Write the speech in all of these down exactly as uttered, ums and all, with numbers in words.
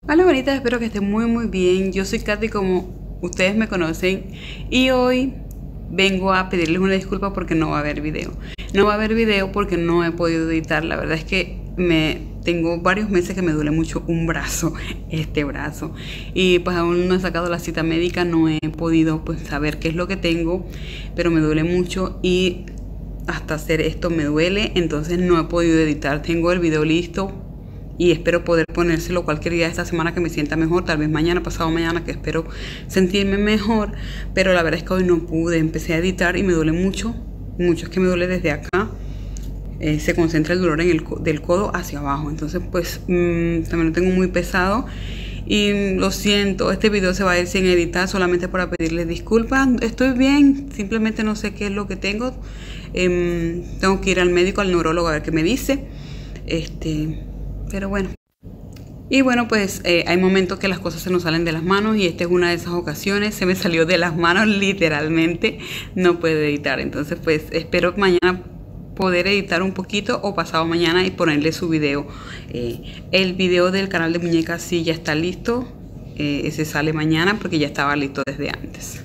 Hola bonitas, espero que estén muy muy bien. Yo soy Katy, como ustedes me conocen, y hoy vengo a pedirles una disculpa porque no va a haber video. No va a haber video porque no he podido editar. La verdad es que me tengo varios meses que me duele mucho un brazo, este brazo, y pues aún no he sacado la cita médica, no he podido pues saber qué es lo que tengo, pero me duele mucho y hasta hacer esto me duele, entonces no he podido editar. Tengo el video listo y espero poder ponérselo cualquier día de esta semana que me sienta mejor, tal vez mañana, pasado mañana, que espero sentirme mejor, pero la verdad es que hoy no pude. Empecé a editar y me duele mucho, mucho, es que me duele desde acá, eh, se concentra el dolor en el, del codo hacia abajo, entonces pues mmm, también lo tengo muy pesado y lo siento. Este video se va a ir sin editar, solamente para pedirles disculpas. Estoy bien, simplemente no sé qué es lo que tengo. eh, tengo que ir al médico, al neurólogo, a ver qué me dice, este... pero bueno. Y bueno, pues eh, hay momentos que las cosas se nos salen de las manos y esta es una de esas ocasiones. Se me salió de las manos literalmente, no puedo editar. Entonces pues espero mañana poder editar un poquito o pasado mañana y ponerle su video. Eh, el video del canal de muñecas sí ya está listo. Eh, ese sale mañana porque ya estaba listo desde antes.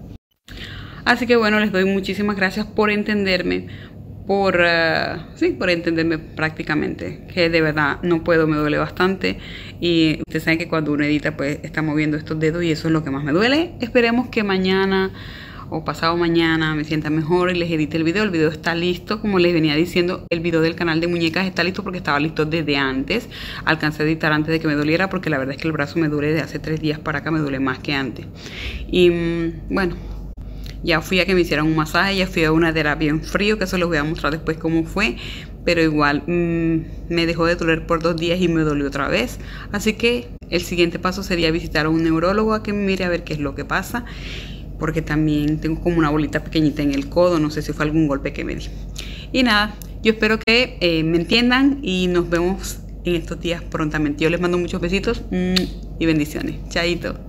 Así que bueno, les doy muchísimas gracias por entenderme. Por, uh, sí, por entenderme prácticamente, que de verdad no puedo, me duele bastante. Y ustedes saben que cuando uno edita pues está moviendo estos dedos y eso es lo que más me duele. Esperemos que mañana o pasado mañana me sienta mejor y les edite el video. El video está listo, como les venía diciendo, el video del canal de muñecas está listo porque estaba listo desde antes. Alcancé a editar antes de que me doliera porque la verdad es que el brazo me duele de hace tres días para acá, me duele más que antes. Y bueno, ya fui a que me hicieran un masaje, ya fui a una terapia en frío, que eso les voy a mostrar después cómo fue. Pero igual mmm, me dejó de doler por dos días y me dolió otra vez. Así que el siguiente paso sería visitar a un neurólogo a que me mire a ver qué es lo que pasa. Porque también tengo como una bolita pequeñita en el codo, no sé si fue algún golpe que me di. Y nada, yo espero que eh, me entiendan y nos vemos en estos días prontamente. Yo les mando muchos besitos mmm, y bendiciones. Chaito.